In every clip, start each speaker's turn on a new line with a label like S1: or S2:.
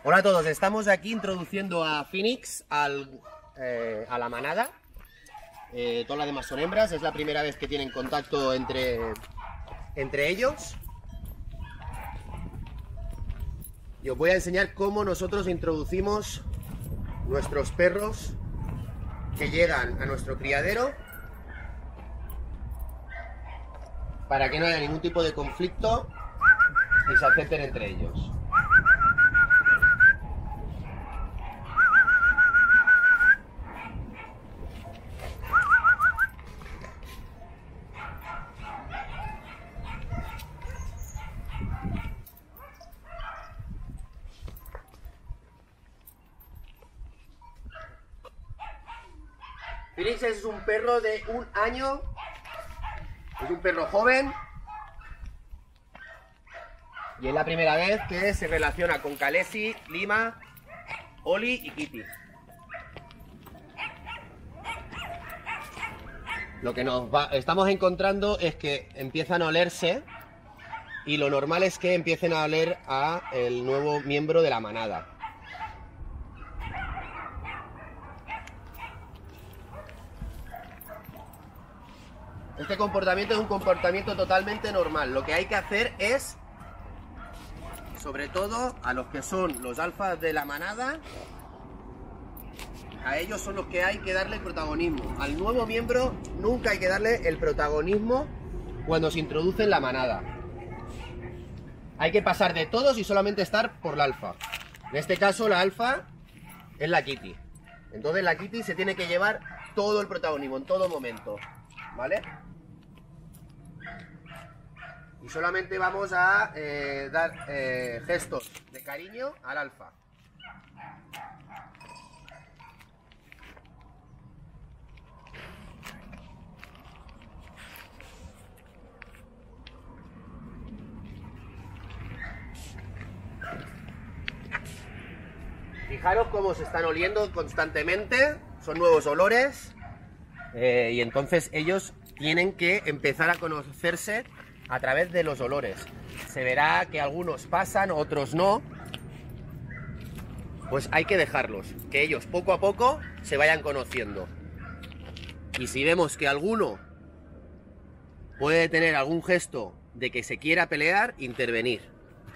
S1: Hola a todos, estamos aquí introduciendo a Phoenix a la manada. Todas las demás son hembras, es la primera vez que tienen contacto entre ellos. Y os voy a enseñar cómo nosotros introducimos nuestros perros que llegan a nuestro criadero para que no haya ningún tipo de conflicto y se acepten entre ellos. Phoenix es un perro de 1 año, es un perro joven y es la primera vez que se relaciona con Khaleesi, Lima, Oli y Kitty. Lo que estamos encontrando es que empiezan a olerse y lo normal es que empiecen a oler a el nuevo miembro de la manada. Este comportamiento es un comportamiento totalmente normal. Lo que hay que hacer es, sobre todo a los que son los alfas de la manada, a ellos son los que hay que darle el protagonismo. Al nuevo miembro nunca hay que darle el protagonismo cuando se introduce en la manada. Hay que pasar de todos y solamente estar por la alfa. En este caso la alfa es la Kitty. Entonces la Kitty se tiene que llevar todo el protagonismo en todo momento, ¿vale? Y solamente vamos a dar gestos de cariño al alfa. Fijaros cómo se están oliendo constantemente, son nuevos olores y entonces ellos tienen que empezar a conocerse a través de los olores. Se verá que algunos pasan, otros no. Pues hay que dejarlos, que ellos poco a poco se vayan conociendo. Y si vemos que alguno puede tener algún gesto de que se quiera pelear, intervenir.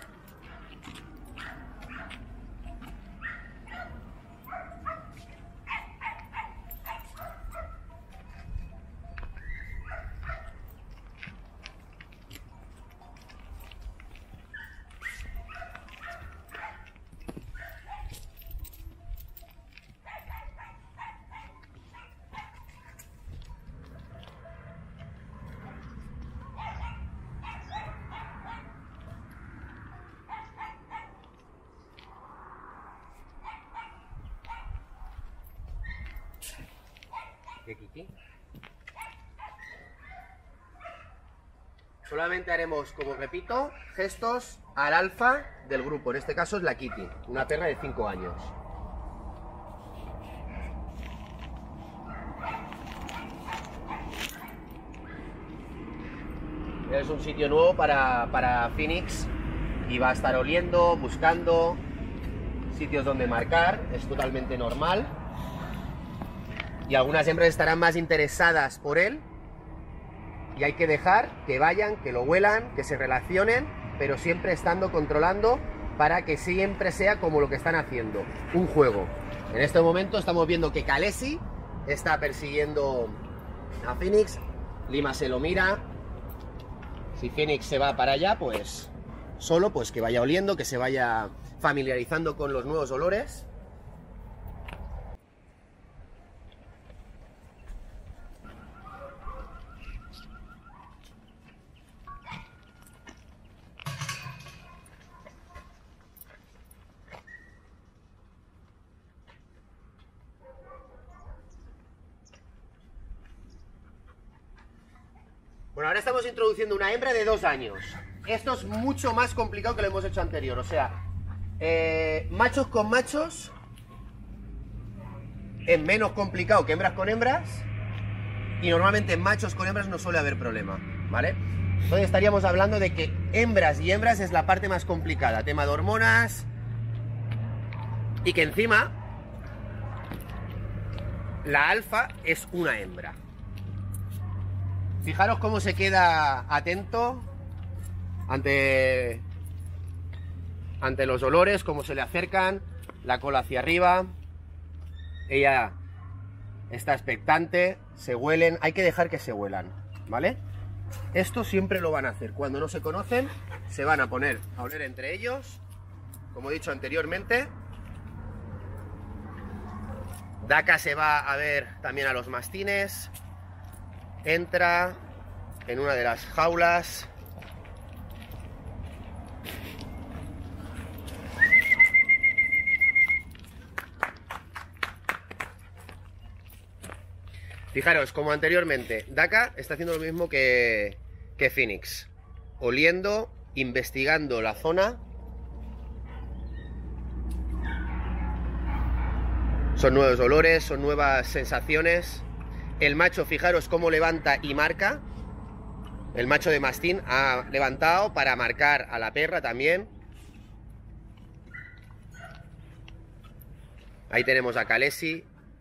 S1: Kiki. Solamente haremos, como repito, gestos al alfa del grupo. En este caso es la Kitty, una perra de 5 años. Es un sitio nuevo para Phoenix y va a estar oliendo, buscando sitios donde marcar. Es totalmente normal. Y algunas hembras estarán más interesadas por él y hay que dejar que vayan, que lo huelan, que se relacionen, pero siempre estando controlando para que siempre sea como lo que están haciendo, un juego. En este momento estamos viendo que Khaleesi está persiguiendo a Phoenix, Lima se lo mira. Si Phoenix se va para allá, pues solo pues que vaya oliendo, que se vaya familiarizando con los nuevos olores. Bueno, ahora estamos introduciendo una hembra de 2 años. Esto es mucho más complicado que lo hemos hecho anterior. O sea, machos con machos es menos complicado que hembras con hembras. Y normalmente en machos con hembras no suele haber problema, ¿vale? Entonces estaríamos hablando de que hembras y hembras es la parte más complicada. Tema de hormonas, Y que encima la alfa es una hembra. Fijaros cómo se queda atento ante los olores, cómo se le acercan, la cola hacia arriba. Ella está expectante, se huelen, hay que dejar que se huelan, ¿vale? Esto siempre lo van a hacer. Cuando no se conocen, se van a poner a oler entre ellos, como he dicho anteriormente. Daka se va a ver también a los mastines. Entra en una de las jaulas. Fijaros, como anteriormente, Daka está haciendo lo mismo que Phoenix. Oliendo, investigando la zona. Son nuevos olores, son nuevas sensaciones. El macho, fijaros cómo levanta y marca. El macho de mastín ha levantado para marcar a la perra también. Ahí tenemos a Khaleesi.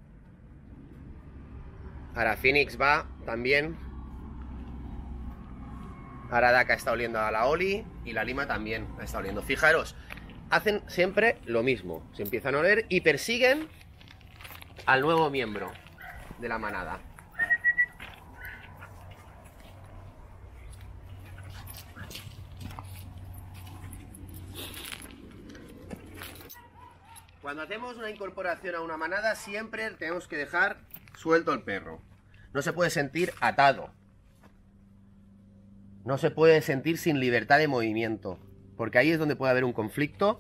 S1: Ahora Phoenix va también. Ahora Daka está oliendo a la Oli y la Lima también la está oliendo. Fijaros, hacen siempre lo mismo. Se empiezan a oler y persiguen al nuevo miembro de la manada. Cuando hacemos una incorporación a una manada, siempre tenemos que dejar suelto el perro. No se puede sentir atado. No se puede sentir sin libertad de movimiento, porque ahí es donde puede haber un conflicto.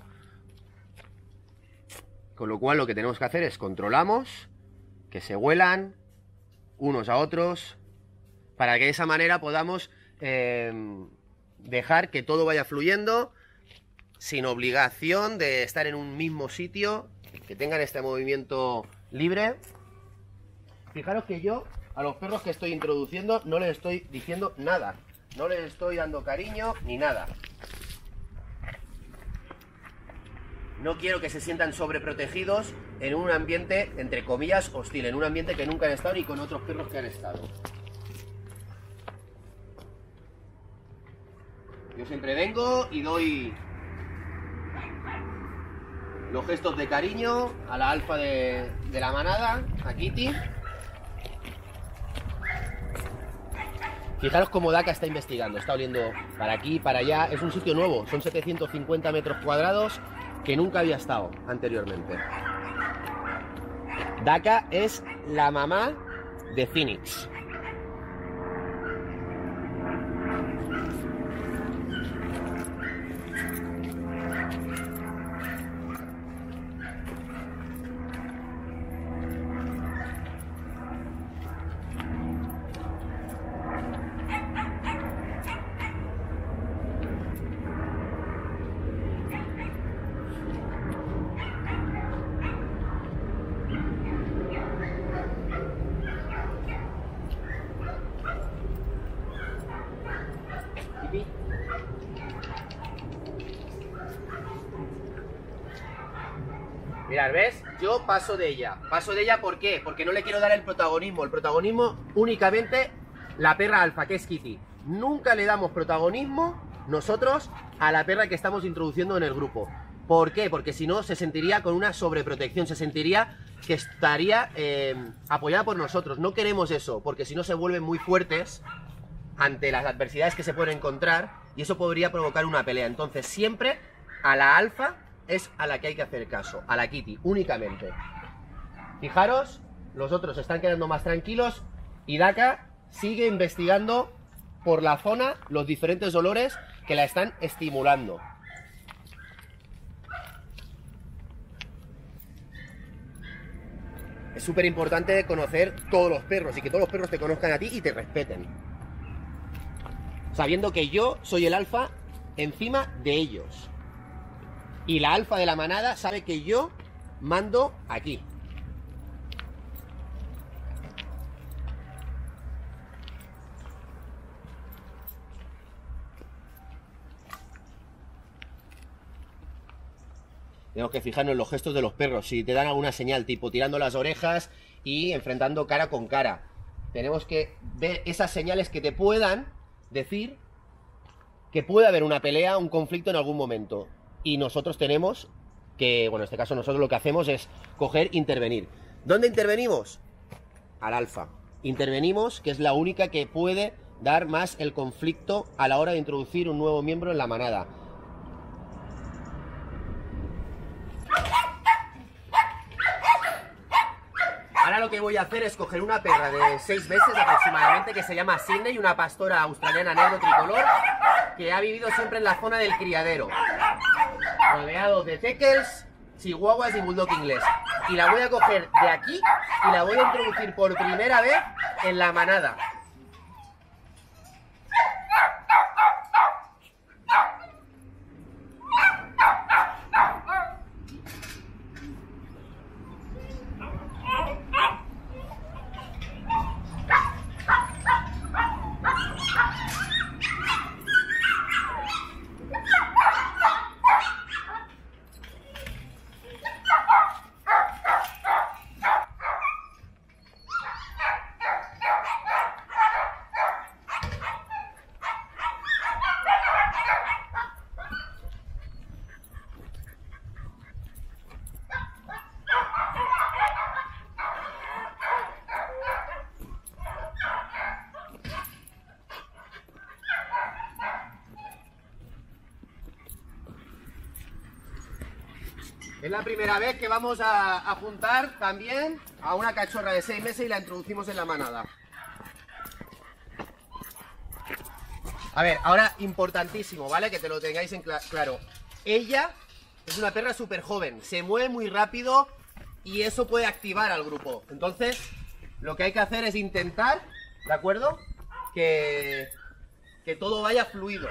S1: Con lo cual lo que tenemos que hacer es controlamos, que se huelan unos a otros, para que de esa manera podamos dejar que todo vaya fluyendo, sin obligación de estar en un mismo sitio, que tengan este movimiento libre. Fijaros que yo a los perros que estoy introduciendo no les estoy diciendo nada, no les estoy dando cariño ni nada. No quiero que se sientan sobreprotegidos en un ambiente, entre comillas, hostil, en un ambiente que nunca han estado ni con otros perros que han estado. Yo siempre vengo y doy los gestos de cariño a la alfa de la manada, a Kitty. Fijaros cómo Daka está investigando, está oliendo para aquí, para allá. Es un sitio nuevo, son 750 metros cuadrados que nunca había estado anteriormente. Daka es la mamá de Phoenix. Mirad, ¿ves? Yo paso de ella. ¿Paso de ella por qué? Porque no le quiero dar el protagonismo. El protagonismo únicamente la perra alfa, que es Kitty. Nunca le damos protagonismo nosotros a la perra que estamos introduciendo en el grupo. ¿Por qué? Porque si no se sentiría con una sobreprotección, se sentiría que estaría apoyada por nosotros. No queremos eso, porque si no se vuelven muy fuertes ante las adversidades que se pueden encontrar y eso podría provocar una pelea. Entonces siempre a la alfa es a la que hay que hacer caso, a la Kitty, únicamente. Fijaros, los otros se están quedando más tranquilos y Daka sigue investigando por la zona los diferentes olores que la están estimulando. Es súper importante conocer todos los perros y que todos los perros te conozcan a ti y te respeten. Sabiendo que yo soy el alfa encima de ellos. Y la alfa de la manada sabe que yo mando aquí. Tenemos que fijarnos en los gestos de los perros, si te dan alguna señal, tipo tirando las orejas y enfrentando cara con cara. Tenemos que ver esas señales que te puedan decir que puede haber una pelea, un conflicto en algún momento. Y nosotros tenemos que, bueno, en este caso nosotros lo que hacemos es coger, intervenir. ¿Dónde intervenimos? Al alfa. Intervenimos, que es la única que puede dar más el conflicto a la hora de introducir un nuevo miembro en la manada. Ahora lo que voy a hacer es coger una perra de 6 meses aproximadamente que se llama Sydney, una pastora australiana negro tricolor que ha vivido siempre en la zona del criadero, rodeado de teckels, chihuahuas y bulldog inglés. Y la voy a coger de aquí y la voy a introducir por primera vez en la manada. Es la primera vez que vamos a juntar también a una cachorra de 6 meses y la introducimos en la manada. A ver, ahora importantísimo, ¿vale? Que te lo tengáis en claro. Ella es una perra súper joven, se mueve muy rápido y eso puede activar al grupo. Entonces, lo que hay que hacer es intentar, ¿de acuerdo? Que todo vaya fluido.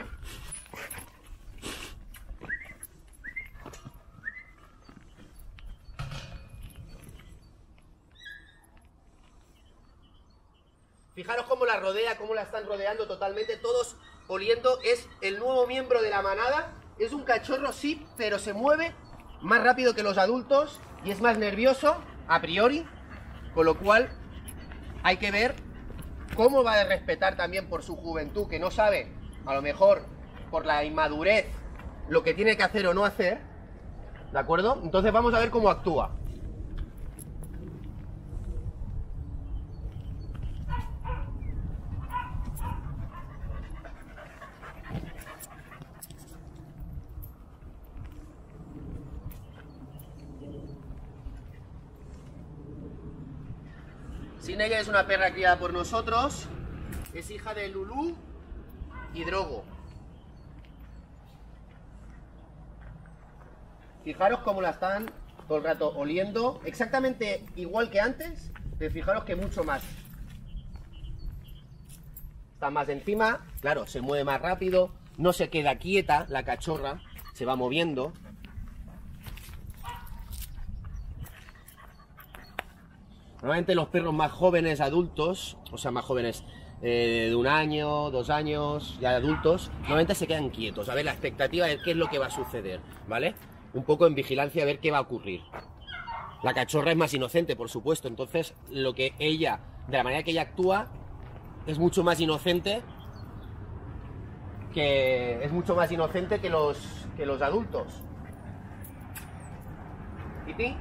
S1: Fijaros cómo la rodea, cómo la están rodeando totalmente, todos oliendo. Es el nuevo miembro de la manada. Es un cachorro, sí, pero se mueve más rápido que los adultos y es más nervioso, a priori. Con lo cual, hay que ver cómo va a respetar también por su juventud, que no sabe, a lo mejor, por la inmadurez, lo que tiene que hacer o no hacer. ¿De acuerdo? Entonces vamos a ver cómo actúa. Sydney es una perra criada por nosotros, es hija de Lulu y Drogo. Fijaros cómo la están todo el rato oliendo, exactamente igual que antes, pero fijaros que mucho más. Está más encima, claro, se mueve más rápido, no se queda quieta la cachorra, se va moviendo. Normalmente los perros más jóvenes, adultos, o sea, más jóvenes de 1 año, 2 años, ya adultos, normalmente se quedan quietos, a ver la expectativa de qué es lo que va a suceder, ¿vale? Un poco en vigilancia a ver qué va a ocurrir. La cachorra es más inocente, por supuesto, entonces lo que ella, de la manera que ella actúa, es mucho más inocente que los adultos. ¿Y ti?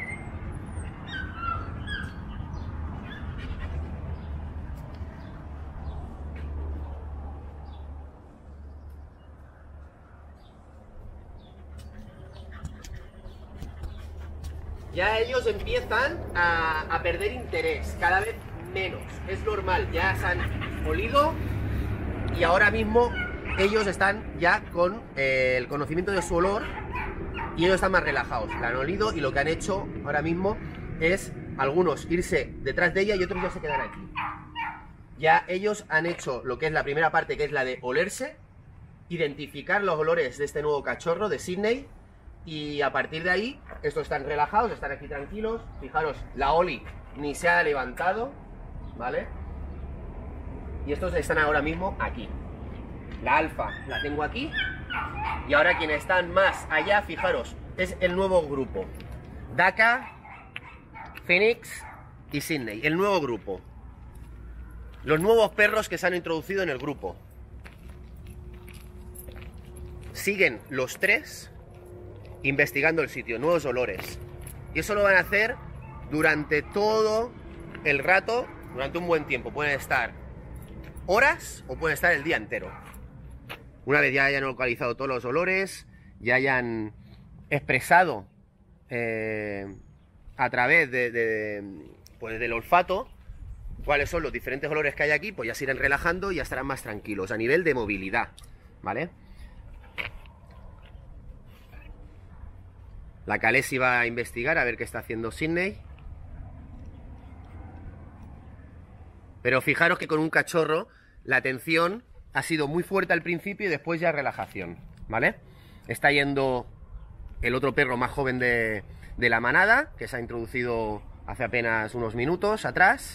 S1: Ya ellos empiezan a perder interés, cada vez menos. Es normal, ya se han olido y ahora mismo ellos están ya con el conocimiento de su olor y ellos están más relajados. La han olido y lo que han hecho ahora mismo es algunos irse detrás de ella y otros ya se quedan aquí. Ya ellos han hecho lo que es la primera parte, que es la de olerse, identificar los olores de este nuevo cachorro, de Sydney. Y a partir de ahí, estos están relajados, están aquí tranquilos. Fijaros, la Oli ni se ha levantado, ¿vale? Y estos están ahora mismo aquí. La alfa la tengo aquí. Y ahora quienes están más allá, fijaros, es el nuevo grupo. Dhaka, Phoenix y Sydney, el nuevo grupo. Los nuevos perros que se han introducido en el grupo. Siguen los tres investigando el sitio, nuevos olores. Y eso lo van a hacer durante todo el rato, durante un buen tiempo. Pueden estar horas o pueden estar el día entero. Una vez ya hayan localizado todos los olores, ya hayan expresado a través pues del olfato cuáles son los diferentes olores que hay aquí, pues ya se irán relajando y ya estarán más tranquilos a nivel de movilidad, ¿vale? La Khaleesi va a investigar a ver qué está haciendo Sydney. Pero fijaros que con un cachorro la atención ha sido muy fuerte al principio y después ya relajación, ¿vale? Está yendo el otro perro más joven de la manada, que se ha introducido hace apenas unos minutos atrás.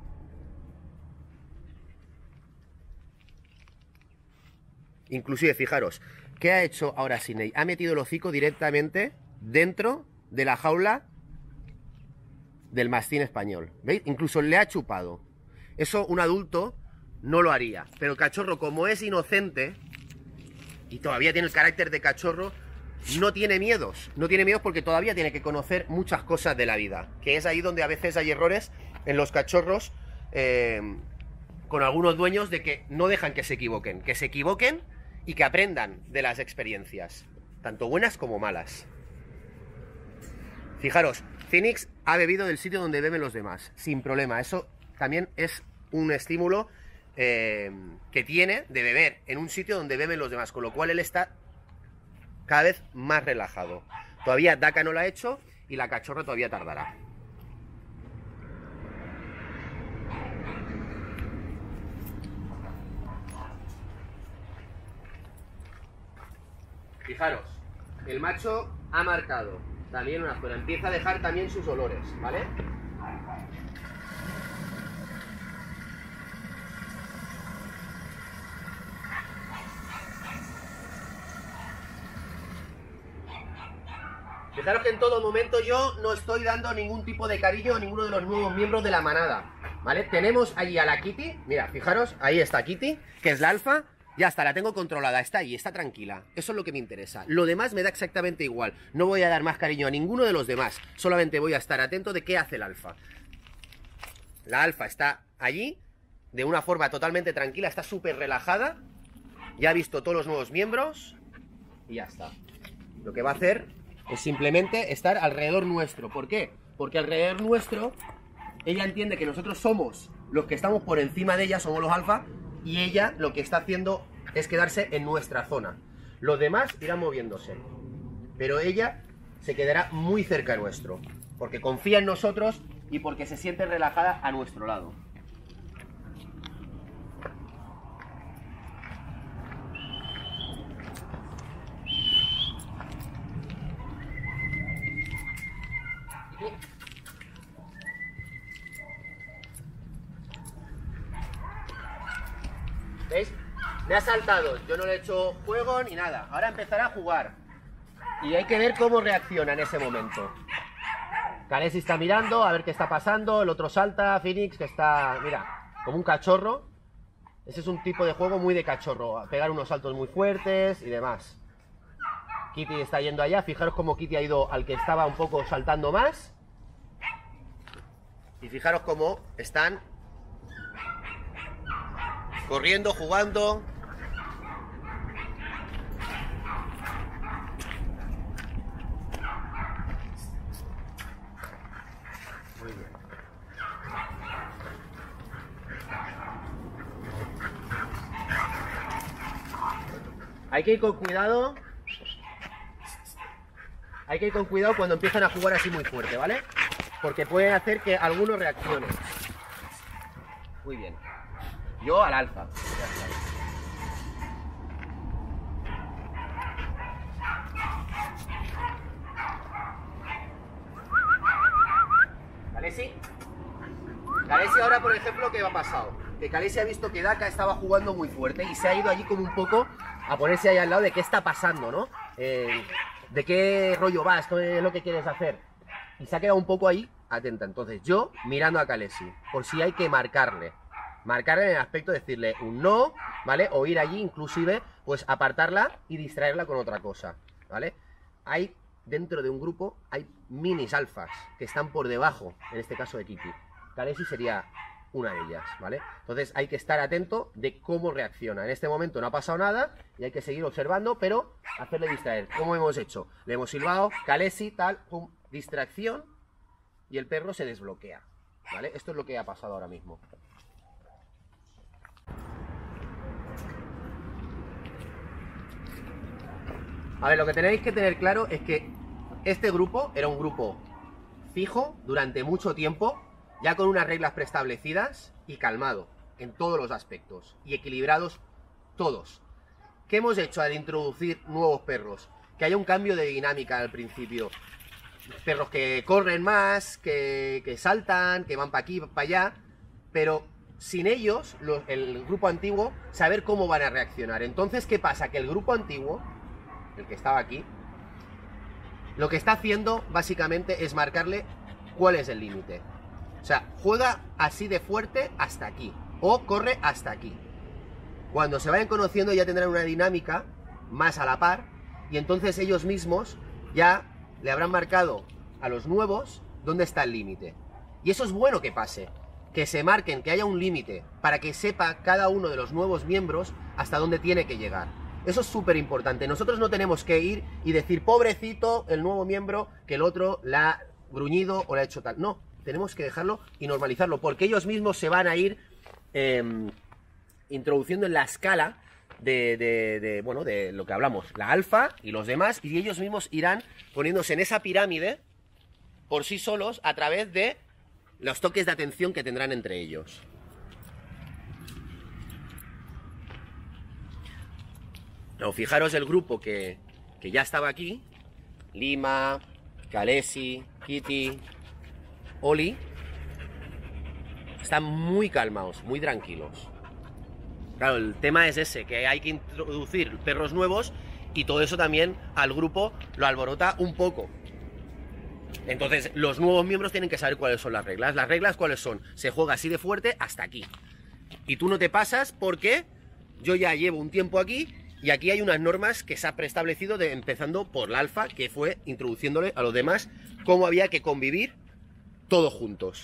S1: Inclusive, fijaros, ¿qué ha hecho ahora Sydney? Ha metido el hocico directamente dentro de la jaula del mastín español. ¿Veis? Incluso le ha chupado. Eso un adulto no lo haría. Pero el cachorro, como es inocente y todavía tiene el carácter de cachorro, no tiene miedos. No tiene miedos porque todavía tiene que conocer muchas cosas de la vida. Que es ahí donde a veces hay errores en los cachorros con algunos dueños de que no dejan que se equivoquen. Que se equivoquen y que aprendan de las experiencias, tanto buenas como malas. Fijaros, Phoenix ha bebido del sitio donde beben los demás, sin problema. Eso también es un estímulo que tiene de beber en un sitio donde beben los demás, con lo cual él está cada vez más relajado. Todavía Dhaka no lo ha hecho y la cachorra todavía tardará. Fijaros, el macho ha marcado también una zona, empieza a dejar también sus olores, ¿vale? Fijaros que en todo momento yo no estoy dando ningún tipo de cariño a ninguno de los nuevos miembros de la manada, ¿vale? Tenemos allí a la Kitty, mira, fijaros, ahí está Kitty, que es la alfa. Ya está, la tengo controlada, está ahí, está tranquila. Eso es lo que me interesa. Lo demás me da exactamente igual. No voy a dar más cariño a ninguno de los demás. Solamente voy a estar atento de qué hace el alfa. La alfa está allí, de una forma totalmente tranquila, está súper relajada. Ya ha visto todos los nuevos miembros y ya está. Lo que va a hacer es simplemente estar alrededor nuestro. ¿Por qué? Porque alrededor nuestro, ella entiende que nosotros somos los que estamos por encima de ella, somos los alfa. Y ella lo que está haciendo es quedarse en nuestra zona. Los demás irán moviéndose, pero ella se quedará muy cerca nuestro, porque confía en nosotros y porque se siente relajada a nuestro lado. ¿Veis? Me ha saltado, yo no le he hecho juego ni nada. Ahora empezará a jugar. Y hay que ver cómo reacciona en ese momento. Khaleesi está mirando a ver qué está pasando. El otro salta, Phoenix, que está, mira, como un cachorro. Ese es un tipo de juego muy de cachorro. A pegar unos saltos muy fuertes y demás. Kitty está yendo allá. Fijaros cómo Kitty ha ido al que estaba un poco saltando más. Y fijaros cómo están corriendo, jugando. Muy bien. Hay que ir con cuidado. Hay que ir con cuidado cuando empiezan a jugar así muy fuerte, ¿vale? Porque pueden hacer que algunos reaccionen. Muy bien. Yo al alfa. Khaleesi. Khaleesi ahora, por ejemplo, ¿qué ha pasado? Que Khaleesi ha visto que Dhaka estaba jugando muy fuerte y se ha ido allí como un poco a ponerse ahí al lado de qué está pasando, ¿no? ¿de qué rollo vas? ¿Qué es lo que quieres hacer? Y se ha quedado un poco ahí, atenta. Entonces yo mirando a Kalesi, por si hay que marcarle en el aspecto de decirle un no, ¿vale? O ir allí, inclusive, pues apartarla y distraerla con otra cosa, ¿vale? Hay, dentro de un grupo, hay minis alfas que están por debajo, en este caso de Kitty. Kalesi sería una de ellas, ¿vale? Entonces hay que estar atento de cómo reacciona. En este momento no ha pasado nada y hay que seguir observando, pero hacerle distraer. ¿Cómo hemos hecho? Le hemos silbado, Kalesi, tal, pum, distracción, y el perro se desbloquea, ¿vale? Esto es lo que ha pasado ahora mismo. A ver, lo que tenéis que tener claro es que este grupo era un grupo fijo durante mucho tiempo, ya con unas reglas preestablecidas y calmado en todos los aspectos y equilibrados todos. ¿Qué hemos hecho al introducir nuevos perros? Que haya un cambio de dinámica al principio. Perros que corren más, que saltan, que van para aquí, para allá, pero sin ellos, el grupo antiguo, saber cómo van a reaccionar. Entonces, ¿qué pasa? Que el grupo antiguo, el que estaba aquí, lo que está haciendo básicamente es marcarle cuál es el límite. O sea, juega así de fuerte hasta aquí, o corre hasta aquí. Cuando se vayan conociendo ya tendrán una dinámica más a la par, y entonces ellos mismos ya le habrán marcado a los nuevos dónde está el límite. Y eso es bueno que pase, que se marquen, que haya un límite, para que sepa cada uno de los nuevos miembros hasta dónde tiene que llegar. Eso es súper importante. Nosotros no tenemos que ir y decir, pobrecito el nuevo miembro, que el otro la ha gruñido o le ha hecho tal. No, tenemos que dejarlo y normalizarlo, porque ellos mismos se van a ir introduciendo en la escala bueno, de lo que hablamos, la alfa y los demás, y ellos mismos irán poniéndose en esa pirámide por sí solos a través de los toques de atención que tendrán entre ellos. No, fijaros el grupo que ya estaba aquí, Lima, Kalesi, Kitty, Oli, están muy calmados, muy tranquilos. Claro, el tema es ese, que hay que introducir perros nuevos y todo eso también al grupo lo alborota un poco. Entonces, los nuevos miembros tienen que saber cuáles son las reglas. ¿Las reglas cuáles son? Se juega así de fuerte hasta aquí. Y tú no te pasas porque yo ya llevo un tiempo aquí y aquí hay unas normas que se ha preestablecido empezando por la alfa, que fue introduciéndole a los demás cómo había que convivir todos juntos.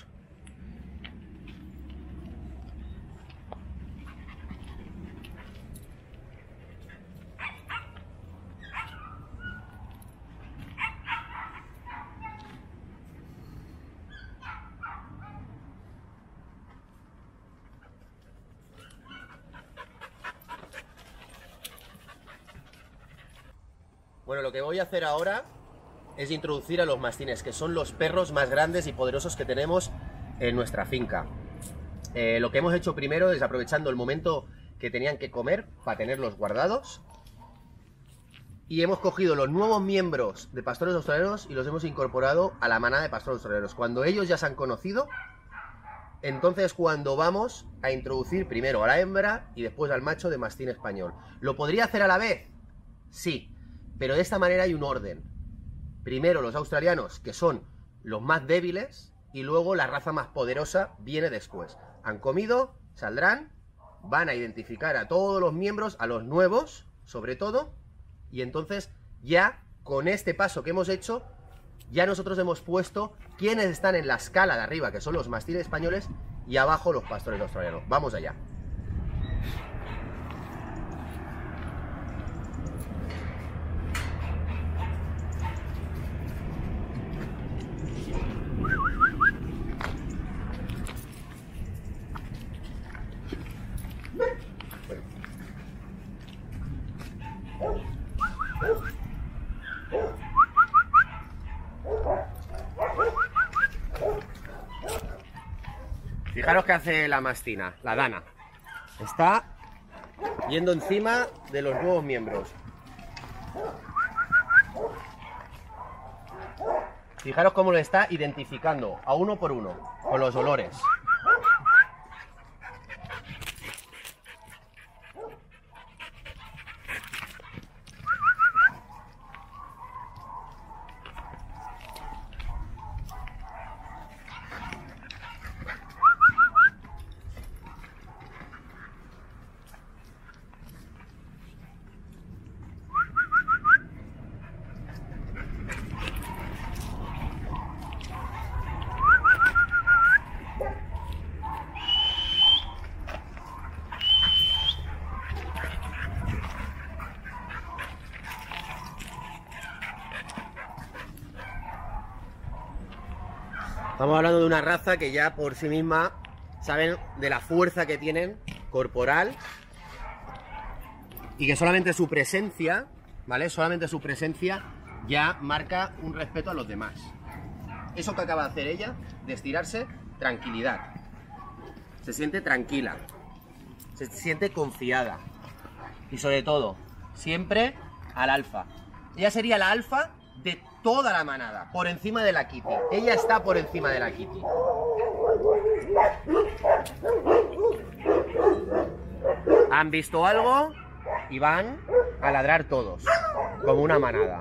S1: Bueno, lo que voy a hacer ahora es introducir a los mastines, que son los perros más grandes y poderosos que tenemos en nuestra finca. Lo que hemos hecho primero es, aprovechando el momento que tenían que comer para tenerlos guardados, y hemos cogido los nuevos miembros de pastores australianos y los hemos incorporado a la manada de pastores australianos. Cuando ellos ya se han conocido, entonces cuando vamos a introducir primero a la hembra y después al macho de mastín español. ¿Lo podría hacer a la vez? Sí. Pero de esta manera hay un orden. Primero los australianos, que son los más débiles, y luego la raza más poderosa viene después. Han comido, saldrán, van a identificar a todos los miembros, a los nuevos, sobre todo, y entonces ya con este paso que hemos hecho, ya nosotros hemos puesto quiénes están en la escala de arriba, que son los mastines españoles, y abajo los pastores australianos. Vamos allá. Fijaros que hace la mastina, la dana. Está yendo encima de los nuevos miembros. Fijaros cómo lo está identificando a uno por uno, con los olores. Estamos hablando de una raza que ya por sí misma saben de la fuerza que tienen corporal y que solamente su presencia, ¿vale? Solamente su presencia ya marca un respeto a los demás. Eso que acaba de hacer ella, de estirarse, tranquilidad. Se siente tranquila, se siente confiada y sobre todo, siempre al alfa. Ella sería la alfa de toda la manada, por encima de la Kitty. Ella está por encima de la Kitty. Han visto algo y van a ladrar todos, como una manada.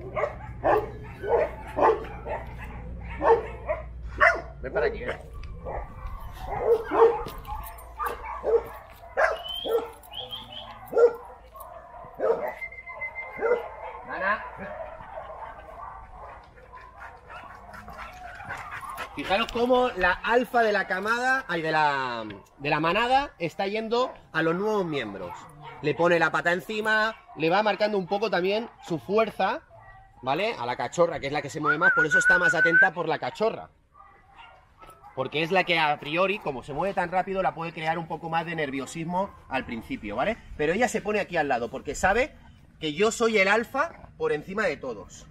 S1: Ven para aquí, ven. Nana. Fijaros cómo la alfa de la camada, de la manada, está yendo a los nuevos miembros. Le pone la pata encima, le va marcando un poco también su fuerza, ¿vale? A la cachorra, que es la que se mueve más, por eso está más atenta por la cachorra. Porque es la que a priori, como se mueve tan rápido, la puede crear un poco más de nerviosismo al principio, ¿vale? Pero ella se pone aquí al lado, porque sabe que yo soy el alfa por encima de todos.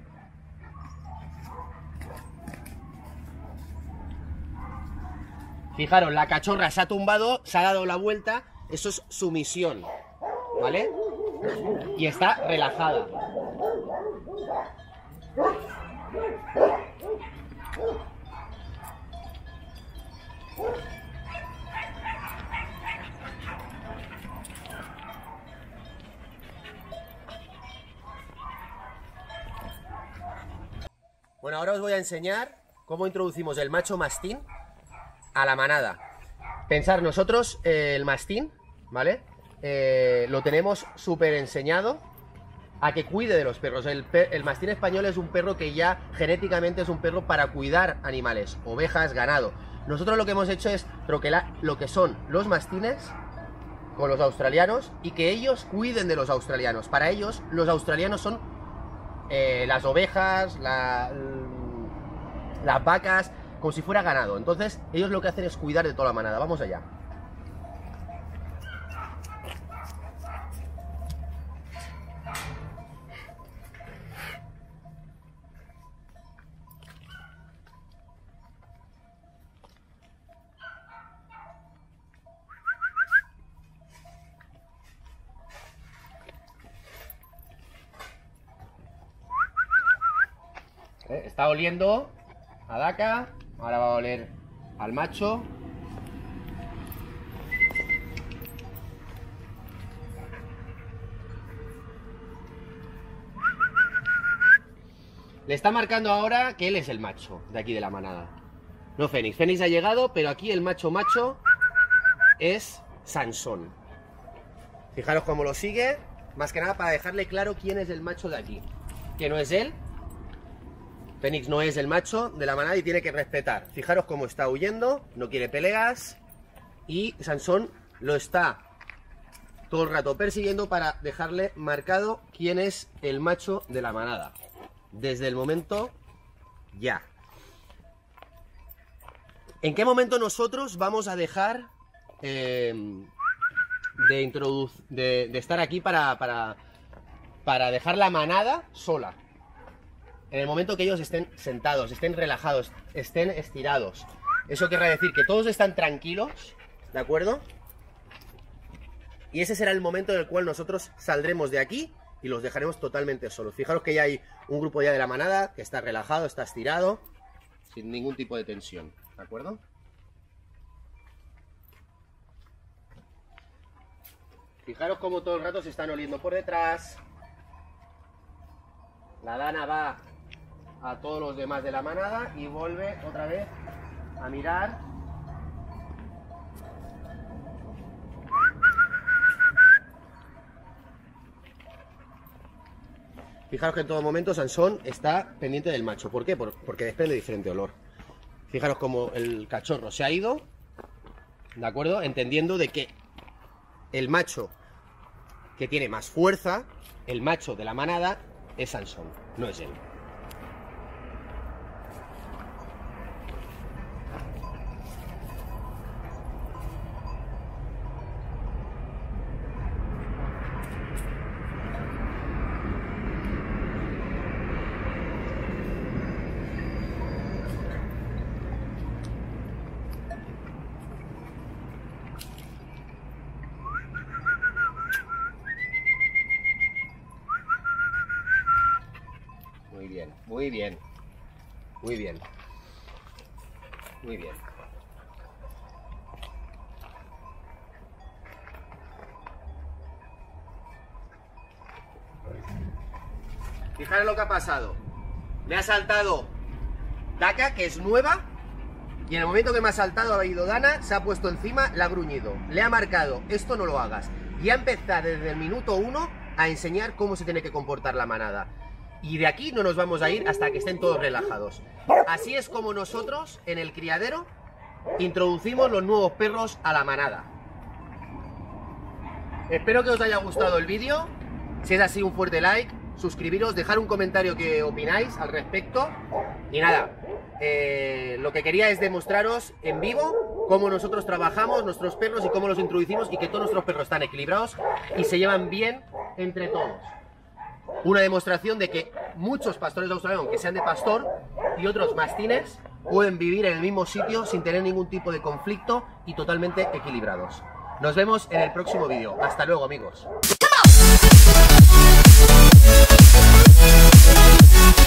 S1: Fijaros, la cachorra se ha tumbado, se ha dado la vuelta, eso es sumisión, ¿vale? Y está relajada. Bueno, ahora os voy a enseñar cómo introducimos el macho mastín a la manada. Pensar, nosotros el mastín, ¿vale? Lo tenemos súper enseñado a que cuide de los perros. El mastín español es un perro que ya genéticamente es un perro para cuidar animales, ovejas, ganado. Nosotros lo que hemos hecho es troquelar lo que son los mastines con los australianos y que ellos cuiden de los australianos. Para ellos, los australianos son las ovejas, las vacas, como si fuera ganado. Entonces, ellos lo que hacen es cuidar de toda la manada. Vamos allá. Está oliendo a Daka, ahora va a oler al macho. Le está marcando ahora que él es el macho de aquí de la manada. No Fénix. Fénix ha llegado, pero aquí el macho es Sansón. Fijaros cómo lo sigue, más que nada para dejarle claro quién es el macho de aquí. Que no es él. Fénix no es el macho de la manada y tiene que respetar. Fijaros cómo está huyendo, no quiere peleas y Sansón lo está todo el rato persiguiendo para dejarle marcado quién es el macho de la manada. Desde el momento ya. ¿En qué momento nosotros vamos a dejar de estar aquí para dejar la manada sola? En el momento que ellos estén sentados, estén relajados, estén estirados. Eso querrá decir que todos están tranquilos, ¿de acuerdo? Y ese será el momento en el cual nosotros saldremos de aquí y los dejaremos totalmente solos. Fijaros que ya hay un grupo ya de la manada que está relajado, está estirado, sin ningún tipo de tensión, ¿de acuerdo? Fijaros cómo todo el rato se están oliendo por detrás. La Dana va a todos los demás de la manada y vuelve otra vez a mirar. Fijaros que en todo momento Sansón está pendiente del macho. ¿Por qué? Porque desprende diferente olor. Fijaros como el cachorro se ha ido, ¿de acuerdo? Entendiendo de que el macho que tiene más fuerza, el macho de la manada, es Sansón, no es él. bien, muy bien. Muy bien. Muy bien. Fijaros lo que ha pasado. Me ha saltado Daka, que es nueva, y en el momento que me ha saltado ha ido Dana, se ha puesto encima, la ha gruñido. Le ha marcado, esto no lo hagas. Y ha empezado desde el minuto 1 a enseñar cómo se tiene que comportar la manada. Y de aquí no nos vamos a ir hasta que estén todos relajados. Así es como nosotros, en el criadero, introducimos los nuevos perros a la manada. Espero que os haya gustado el vídeo. Si es así, un fuerte like, suscribiros, dejar un comentario que opináis al respecto. Y nada, lo que quería es demostraros en vivo cómo nosotros trabajamos nuestros perros y cómo los introducimos, y que todos nuestros perros están equilibrados y se llevan bien entre todos. Una demostración de que muchos pastores australianos, aunque sean de pastor, y otros mastines, pueden vivir en el mismo sitio sin tener ningún tipo de conflicto y totalmente equilibrados. Nos vemos en el próximo vídeo. Hasta luego, amigos.